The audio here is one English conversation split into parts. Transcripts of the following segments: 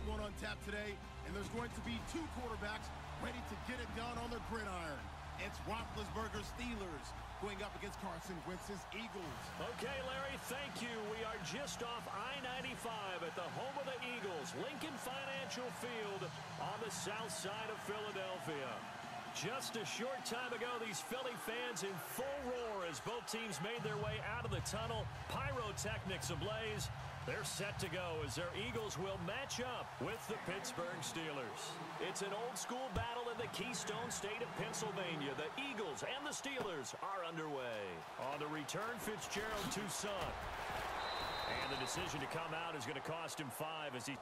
one on tap today, and there's going to be two quarterbacks ready to get it done on the gridiron. It's Roethlisberger's Steelers going up against Carson Wentz's Eagles. Okay, Larry, thank you. We are just off I-95 at the home of the Eagles, Lincoln Financial Field on the south side of Philadelphia. Just a short time ago, these Philly fans in full roar as both teams made their way out of the tunnel. Pyrotechnics ablaze. They're set to go as their Eagles will match up with the Pittsburgh Steelers. It's an old-school battle in the Keystone State of Pennsylvania. The Eagles and the Steelers are underway. On the return, Fitzgerald to Son. And the decision to come out is going to cost him 5 as he...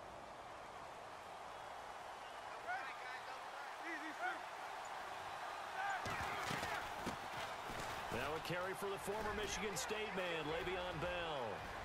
Now a carry for the former Michigan State man, Le'Veon Bell.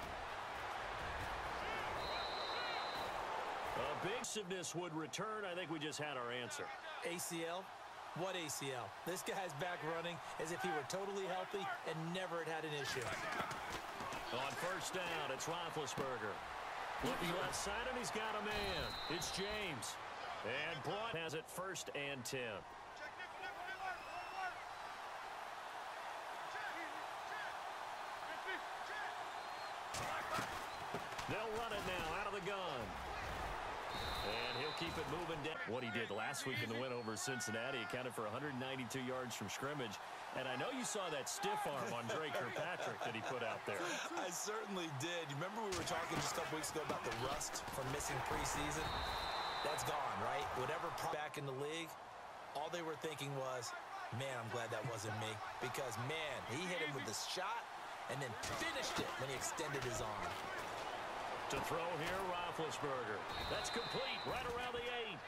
A big aggressiveness would return. I think we just had our answer. ACL? What ACL? This guy's back running as if he were totally healthy and never had an issue. On first down, it's Roethlisberger. Looking left side, and he's got a man. It's James. And Blount has it 1st and 10. They'll run it now out of the gun. And he'll keep it moving down. What he did last week in the win over Cincinnati accounted for 192 yards from scrimmage. And I know you saw that stiff arm on Drake Kirkpatrick that he put out there. I certainly did. You remember we were talking just a couple weeks ago about the rust from missing preseason? That's gone, right? Whatever back in the league, all they were thinking was, man, I'm glad that wasn't me. Because, man, he hit him with the shot and then finished it when he extended his arm. To throw here, Roethlisberger. That's complete right around the 8.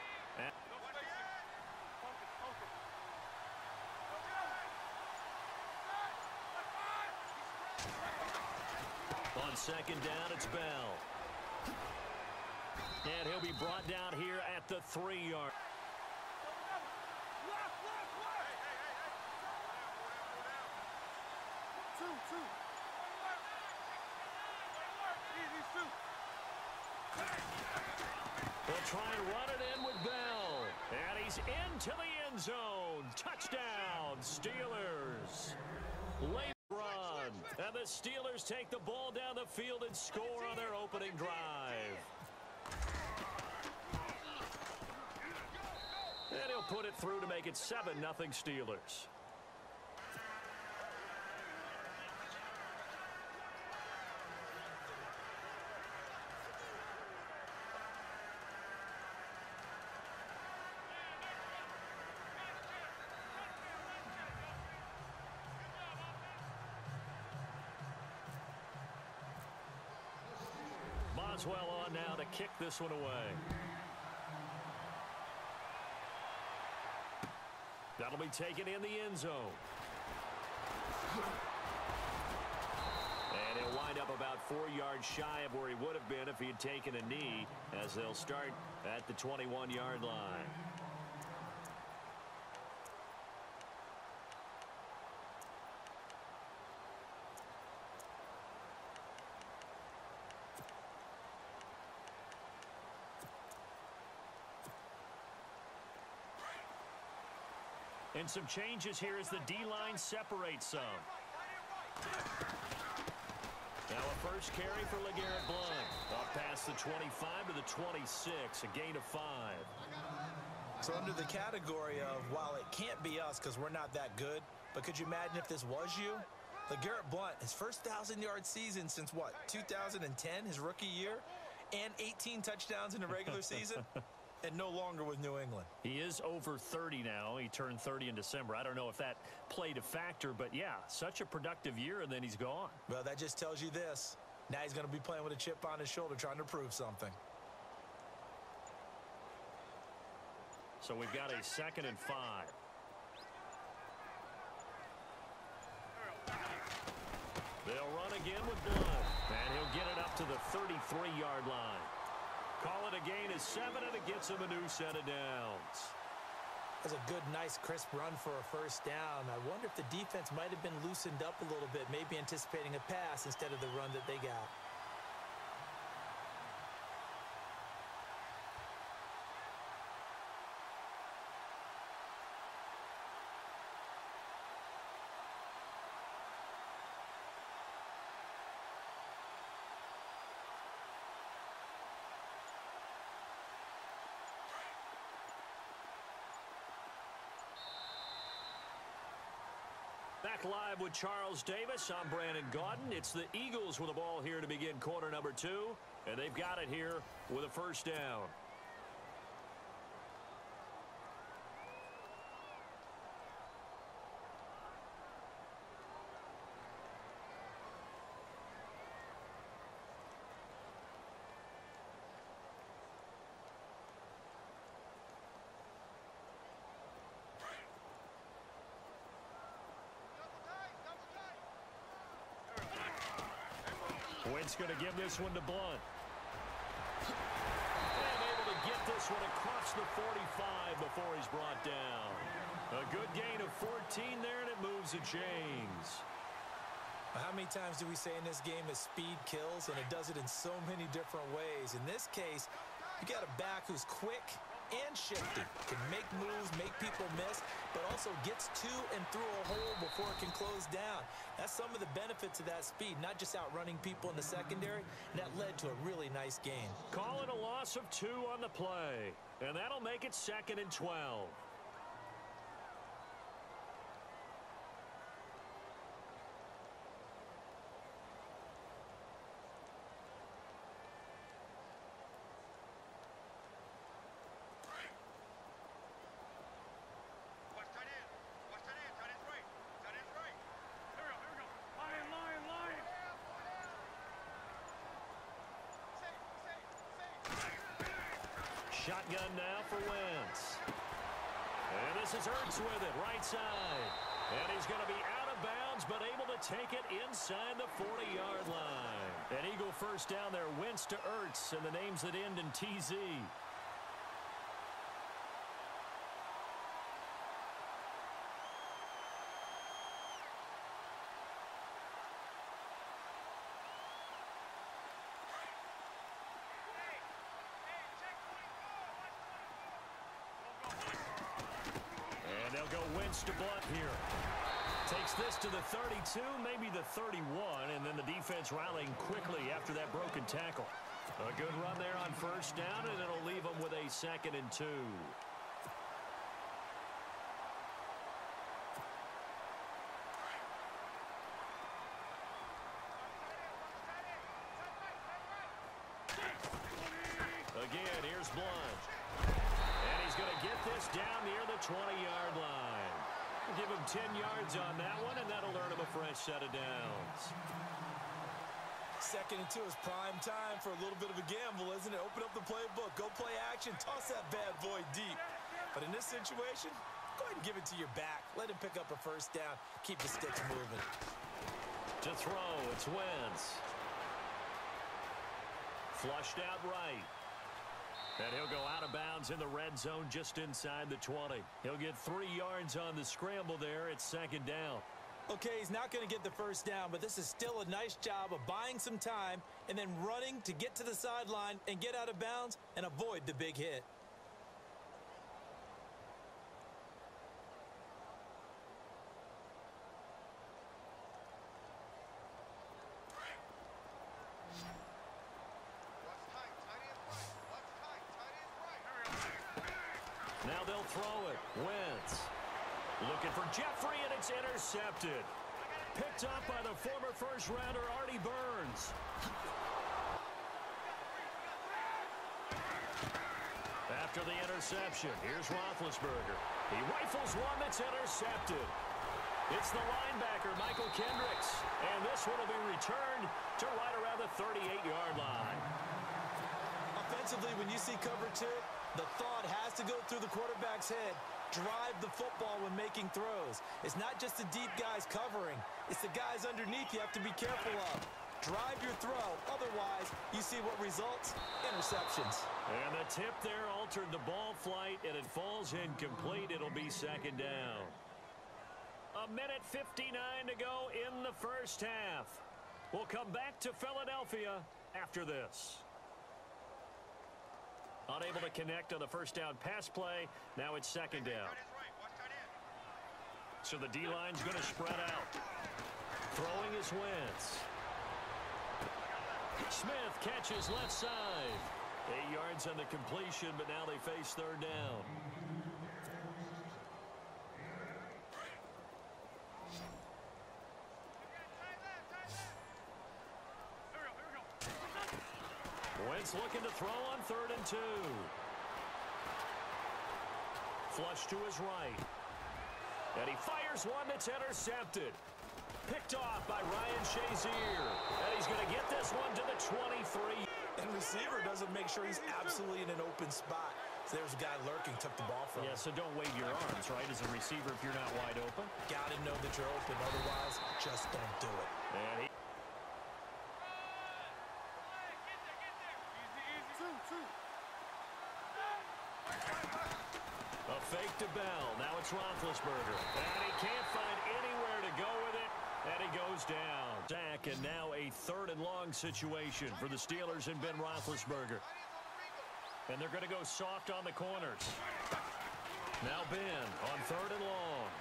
On second down, it's Bell. And he'll be brought down here at the 3-yard. They'll try and run it in with Bell. And he's into the end zone. Touchdown, Steelers. Late run. And the Steelers take the ball down the field and score on their opening drive. And he'll put it through to make it 7-0 Steelers. Boswell on now to kick this one away. That'll be taken in the end zone. And he'll wind up about 4 yards shy of where he would have been if he had taken a knee, as they'll start at the 21-yard line. And some changes here as the D-line separates some. Now a first carry for LeGarrette Blount. Up past the 25 to the 26, a gain of 5. So under the category of, while it can't be us because we're not that good, but could you imagine if this was you? LeGarrette Blount, his first 1,000-yard season since what, 2010, his rookie year, and 18 touchdowns in the regular season? And no longer with New England. He is over 30 now. He turned 30 in December. I don't know if that played a factor, but yeah, such a productive year, and then he's gone. Well, that just tells you this. Now he's going to be playing with a chip on his shoulder trying to prove something. So we've got a 2nd and 5. They'll run again with Blount. And he'll get it up to the 33-yard line. Call it a gain of 7, and it gets him a new set of downs. That's a good, nice, crisp run for a first down. I wonder if the defense might have been loosened up a little bit, maybe anticipating a pass instead of the run that they got. Back live with Charles Davis. I'm Brandon Gaudin. It's the Eagles with the ball here to begin quarter number 2. And they've got it here with a first down. Wentz going to give this one to Blunt. And able to get this one across the 45 before he's brought down. A good gain of 14 there, and it moves the chains. How many times do we say in this game that speed kills, and it does it in so many different ways? In this case, you got a back who's quick and shifty, can make moves, make people miss, but also gets to and through a hole before it can close down. That's some of the benefits of that speed, not just outrunning people in the secondary, and that led to a really nice gain. Call it a loss of 2 on the play, and that'll make it 2nd and 12. Shotgun now for Wentz. And this is Ertz with it, right side. And he's going to be out of bounds, but able to take it inside the 40-yard line. An Eagle first down there, Wentz to Ertz, and the names that end in TZ. To Blunt here. Takes this to the 32, maybe the 31, and then the defense rallying quickly after that broken tackle. A good run there on first down, and it'll leave them with a 2nd and 2. Again, here's Blunt. And he's going to get this down near the 20-yard line. Give him 10 yards on that one, and that'll earn him a fresh set of downs. 2nd and 2 is prime time for a little bit of a gamble, isn't it? Open up the playbook, go play action, toss that bad boy deep. But in this situation, go ahead and give it to your back. Let him pick up a first down. Keep the sticks moving. To throw, it's Wentz. Flushed out right. And he'll go out of bounds in the red zone just inside the 20. He'll get 3 yards on the scramble there. It's 2nd down. Okay, he's not going to get the first down, but this is still a nice job of buying some time and then running to get to the sideline and get out of bounds and avoid the big hit. Now they'll throw it. Wentz looking for Jeffrey, and it's intercepted. Picked up by the former first-rounder Artie Burns. After the interception, here's Roethlisberger. He rifles one that's intercepted. It's the linebacker, Michael Kendricks. And this one will be returned to right around the 38-yard line. Offensively, when you see cover 2, the thought has to go through the quarterback's head. Drive the football when making throws. It's not just the deep guys covering. It's the guys underneath you have to be careful of. Drive your throw. Otherwise, you see what results? Interceptions. And the tip there altered the ball flight, and it falls incomplete. It'll be 2nd down. 1:59 to go in the first half. We'll come back to Philadelphia after this. Unable to connect on the first down pass play. Now it's 2nd down. So the D-line's going to spread out. Throwing is Wentz. Smith catches left side. 8 yards on the completion, but now they face 3rd down. Wentz looking to throw on 3rd and 2. Flush to his right. And he fires one that's intercepted. Picked off by Ryan Shazier. And he's going to get this one to the 23. And receiver doesn't make sure he's absolutely in an open spot. So there's a guy lurking, took the ball from him. Yeah, so don't wave your arms, right, as a receiver if you're not wide open. Got to know that you're open. Otherwise, just don't do it. And he... A fake to Bell. Now it's Roethlisberger. And he can't find anywhere to go with it. And he goes down. Sack, and now a 3rd and long situation for the Steelers and Ben Roethlisberger. And they're going to go soft on the corners. Now Ben on 3rd and long.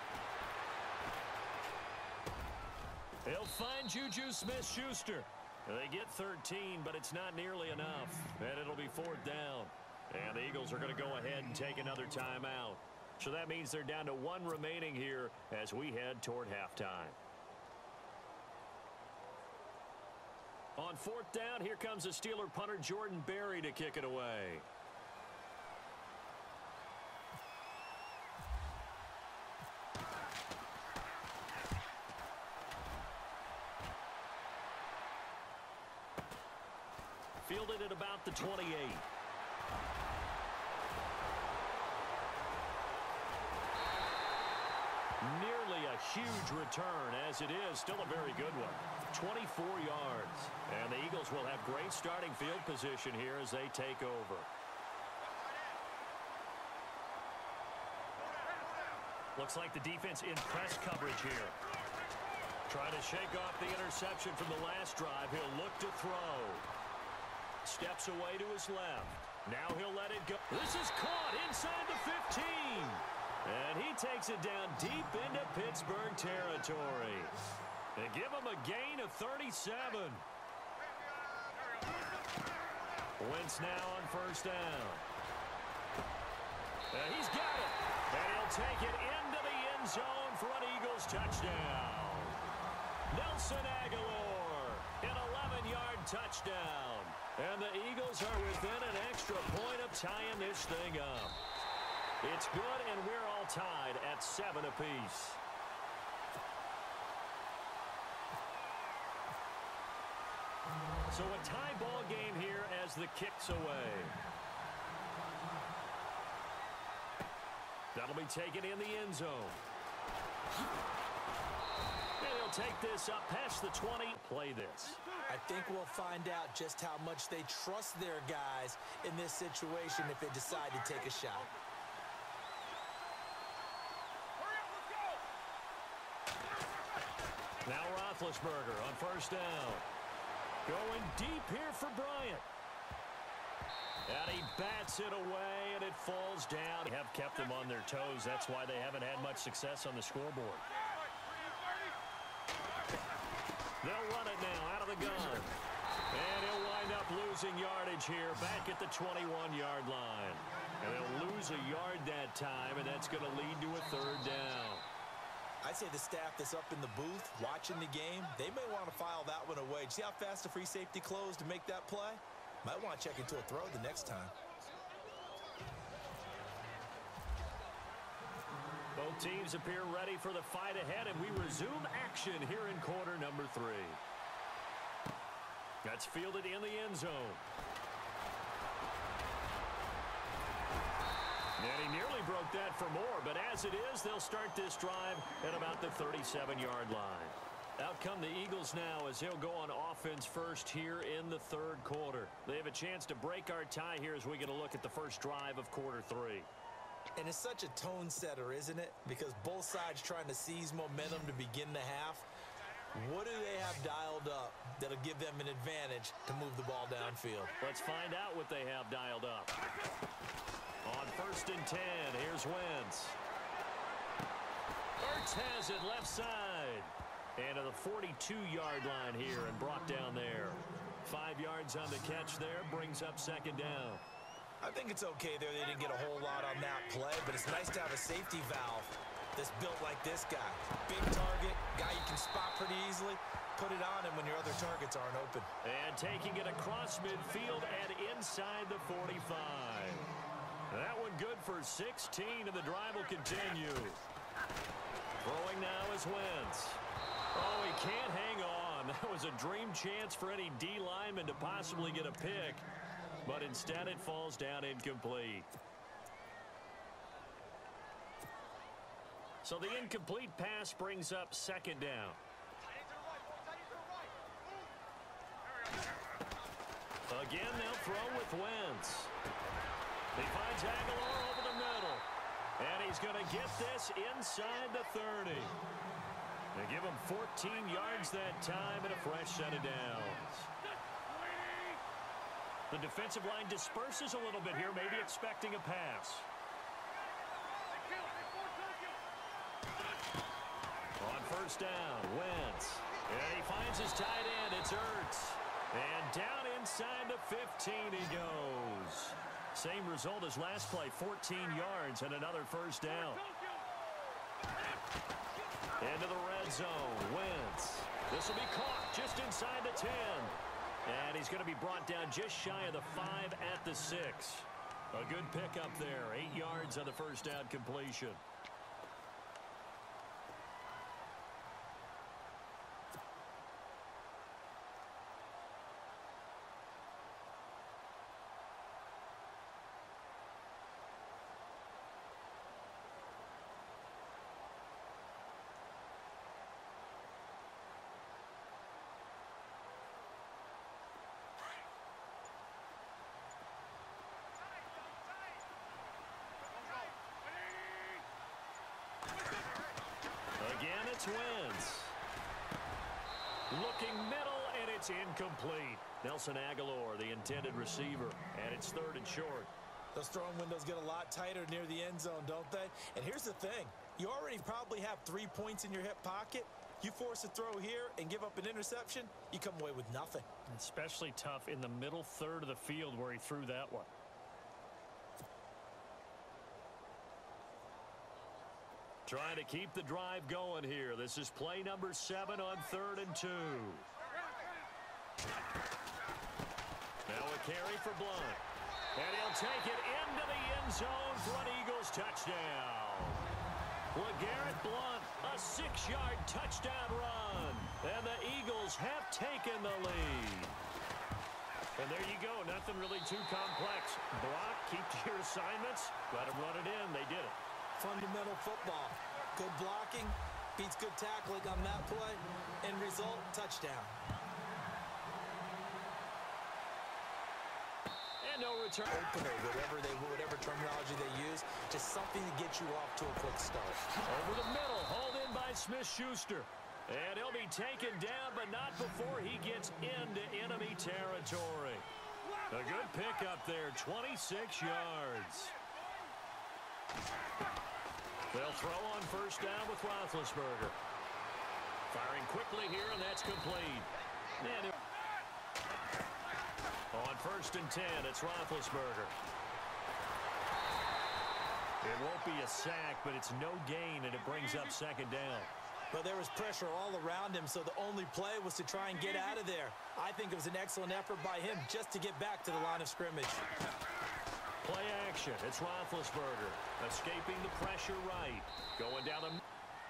He'll find Juju Smith-Schuster. They get 13, but it's not nearly enough. And it'll be 4th down. And the Eagles are going to go ahead and take another timeout. So that means they're down to 1 remaining here as we head toward halftime. On 4th down, here comes the Steeler punter Jordan Berry to kick it away. Fielded at about the 28. Nearly a huge return, as it is still a very good one. 24 yards. And the Eagles will have great starting field position here as they take over. Looks like the defense in press coverage here. Trying to shake off the interception from the last drive. He'll look to throw. Steps away to his left. Now he'll let it go. This is caught inside the 15. And he takes it down deep into Pittsburgh territory. They give him a gain of 37. Wentz now on 1st down. And he's got it. And he'll take it into the end zone for an Eagles touchdown. Nelson Aguilar, an 11-yard touchdown. And the Eagles are within an extra point of tying this thing up. It's good, and we're all tied at 7 apiece. So a tie ball game here as the kick's away. That'll be taken in the end zone. And he'll take this up past the 20. Play this. I think we'll find out just how much they trust their guys in this situation if they decide to take a shot. Now Roethlisberger on 1st down. Going deep here for Bryant. And he bats it away, and it falls down. They have kept them on their toes. That's why they haven't had much success on the scoreboard. They'll run it now out of the gun. And he'll wind up losing yardage here back at the 21-yard line. And they'll lose a yard that time, and that's going to lead to a 3rd down. I'd say the staff that's up in the booth watching the game, they may want to file that one away. See how fast the free safety closed to make that play? Might want to check into a throw the next time. Both teams appear ready for the fight ahead, and we resume action here in quarter number 3. That's fielded in the end zone. And he nearly broke that for more, but as it is, they'll start this drive at about the 37-yard line. Out come the Eagles now as they'll go on offense first here in the 3rd quarter. They have a chance to break our tie here as we get a look at the first drive of quarter 3. And it's such a tone setter, isn't it? Because both sides trying to seize momentum to begin the half. What do they have dialed up that'll give them an advantage to move the ball downfield? Let's find out what they have dialed up. On 1st and 10, here's Wentz. Ertz has it left side. And to the 42-yard line here and brought down there. 5 yards on the catch there, brings up 2nd down. I think it's okay there. They didn't get a whole lot on that play, but it's nice to have a safety valve that's built like this guy. Big target, guy you can spot pretty easily. put it on him when your other targets aren't open. And taking it across midfield and inside the 45. That one good for 16, and the drive will continue. Throwing now is Wentz. Oh, he can't hang on. That was a dream chance for any D lineman to possibly get a pick, but instead it falls down incomplete. So the incomplete pass brings up second down. Again, they'll throw with Wentz. He finds Aguilar over the middle. And he's going to get this inside the 30. They give him 14 yards that time and a fresh set of downs. The defensive line disperses a little bit here, maybe expecting a pass. On first down, Wentz. And he finds his tight end. It's Ertz. And down inside the 15 he goes. Same result as last play, 14 yards and another first down. Into the red zone, Wentz. This will be caught just inside the 10. And he's going to be brought down just shy of the 5 at the 6. A good pickup there, 8 yards on the first down completion. Again, it's Wentz. Looking middle, and it's incomplete. Nelson Aguilar, the intended receiver, and it's third and short. Those throwing windows get a lot tighter near the end zone, don't they? And here's the thing. You already probably have 3 points in your hip pocket. You force a throw here and give up an interception, you come away with nothing. Especially tough in the middle third of the field where he threw that one. Trying to keep the drive going here. This is play number 7 on 3rd and 2. Now a carry for Blount. And he'll take it into the end zone for an Eagles touchdown. LeGarrette Blount, a 6-yard touchdown run. And the Eagles have taken the lead. And there you go. Nothing really too complex. Block, keep to your assignments. Let them run it in. They did it. Fundamental football. Good blocking beats good tackling on that play. End result, touchdown. And no return. Opener, whatever terminology they use, just something to get you off to a quick start. Over the middle, hauled in by Smith-Schuster. And he'll be taken down, but not before he gets into enemy territory. A good pickup there, 26 yards. They'll throw on first down with Roethlisberger. Firing quickly here, and that's complete. And on first and 10, it's Roethlisberger. It won't be a sack, but it's no gain, and it brings up second down. But there was pressure all around him, so the only play was to try and get out of there. I think it was an excellent effort by him just to get back to the line of scrimmage. Play action. It's Roethlisberger. Escaping the pressure right. Going down the...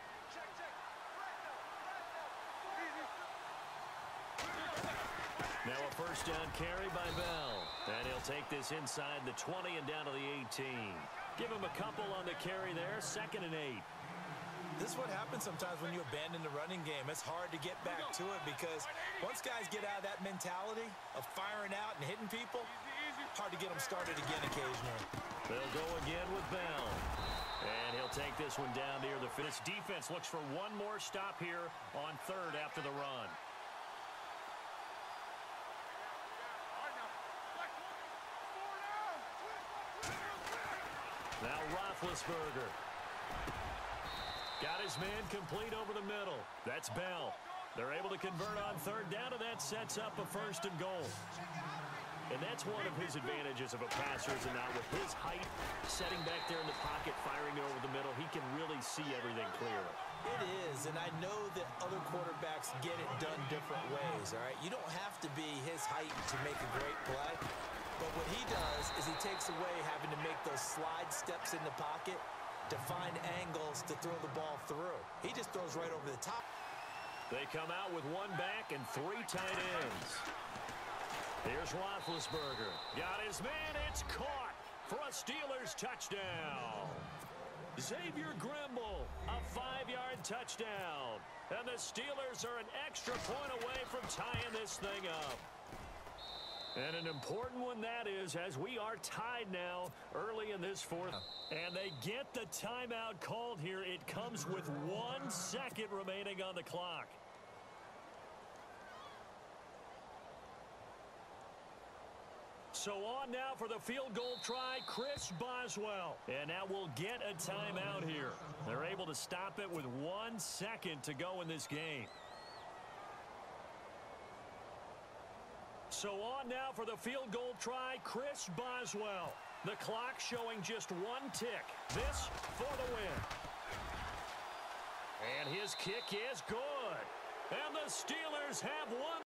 Now a first down carry by Bell. And he'll take this inside the 20 and down to the 18. Give him a couple on the carry there. 2nd and 8. This is what happens sometimes when you abandon the running game. It's hard to get back to it because once guys get out of that mentality of firing out and hitting people, hard to get them started again occasionally. They'll go again with Bell. And he'll take this one down near the finish. Defense looks for one more stop here on 3rd after the run. Now Roethlisberger. Got his man complete over the middle. That's Bell. They're able to convert on 3rd down, and that sets up a 1st and goal. And that's one of his advantages of a passer, is not with his height, setting back there in the pocket, firing it over the middle. He can really see everything clearly. It is, and I know that other quarterbacks get it done different ways, all right? You don't have to be his height to make a great play, but what he does is he takes away having to make those slide steps in the pocket to find angles to throw the ball through. He just throws right over the top. They come out with one back and three tight ends. Here's Roethlisberger. Got his man. It's caught for a Steelers touchdown. Xavier Grimble, a 5-yard touchdown. And the Steelers are an extra point away from tying this thing up. And an important one that is, as we are tied now early in this fourth. And they get the timeout called here. It comes with 1 second remaining on the clock. So on now for the field goal try, Chris Boswell. And now we'll get a timeout here. They're able to stop it with 1 second to go in this game. So on now for the field goal try, Chris Boswell. The clock showing just 1 tick. This for the win. And his kick is good. And the Steelers have won